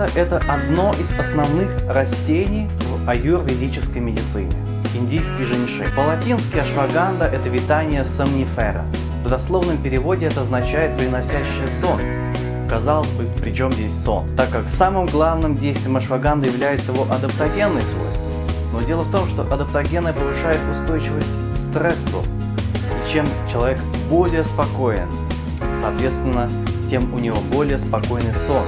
– это одно из основных растений в аюрведической медицине. Индийский женьшень. По-латински ашваганда – это витание сомнифера. В дословном переводе это означает «приносящее сон». Казалось бы, при чем здесь сон? Так как самым главным действием ашваганды является его адаптогенные свойства. Но дело в том, что адаптогены повышают устойчивость к стрессу. И чем человек более спокоен, соответственно, тем у него более спокойный сон.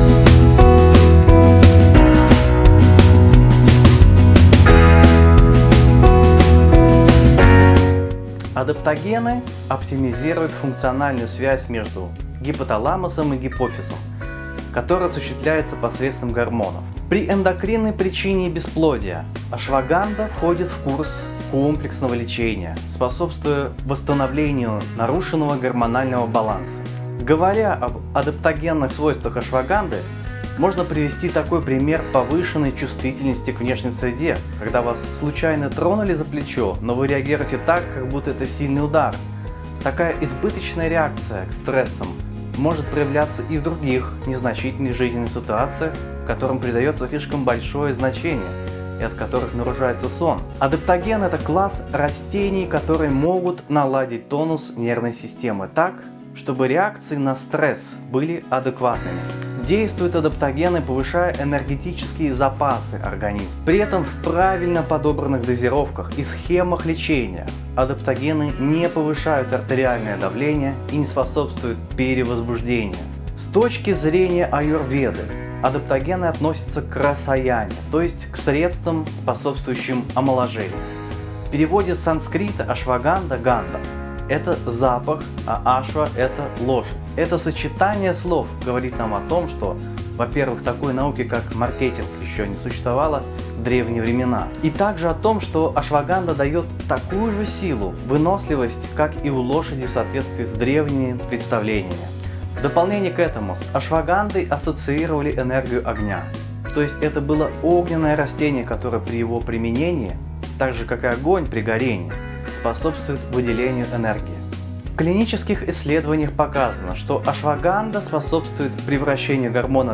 Адаптогены оптимизируют функциональную связь между гипоталамусом и гипофизом, которая осуществляется посредством гормонов. При эндокринной причине бесплодия ашваганда входит в курс комплексного лечения, способствуя восстановлению нарушенного гормонального баланса. Говоря об адаптогенных свойствах ашваганды, можно привести такой пример повышенной чувствительности к внешней среде, когда вас случайно тронули за плечо, но вы реагируете так, как будто это сильный удар. Такая избыточная реакция к стрессам может проявляться и в других незначительных жизненных ситуациях, которым придается слишком большое значение и от которых нарушается сон. Адаптоген – это класс растений, которые могут наладить тонус нервной системы так, чтобы реакции на стресс были адекватными. Действуют адаптогены, повышая энергетические запасы организма. При этом в правильно подобранных дозировках и схемах лечения адаптогены не повышают артериальное давление и не способствуют перевозбуждению. С точки зрения аюрведы, адаптогены относятся к расаяне, то есть к средствам, способствующим омоложению. В переводе с санскрита ашваганда – ганда. Это запах, а ашва – это лошадь. Это сочетание слов говорит нам о том, что, во-первых, такой науки, как маркетинг, еще не существовало в древние времена. И также о том, что ашваганда дает такую же силу, выносливость, как и у лошади в соответствии с древними представлениями. В дополнение к этому с ашвагандой ассоциировали энергию огня. То есть это было огненное растение, которое при его применении, так же как и огонь при горении, способствует выделению энергии. В клинических исследованиях показано, что ашваганда способствует превращению гормона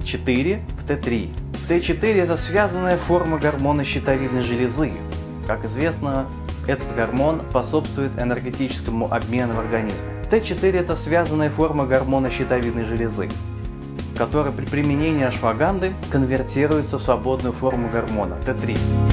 Т4 в Т3. Т4 – это связанная форма гормона щитовидной железы. Как известно, этот гормон способствует энергетическому обмену в организме. Т4 – это связанная форма гормона щитовидной железы, которая при применении ашваганды конвертируется в свободную форму гормона Т3.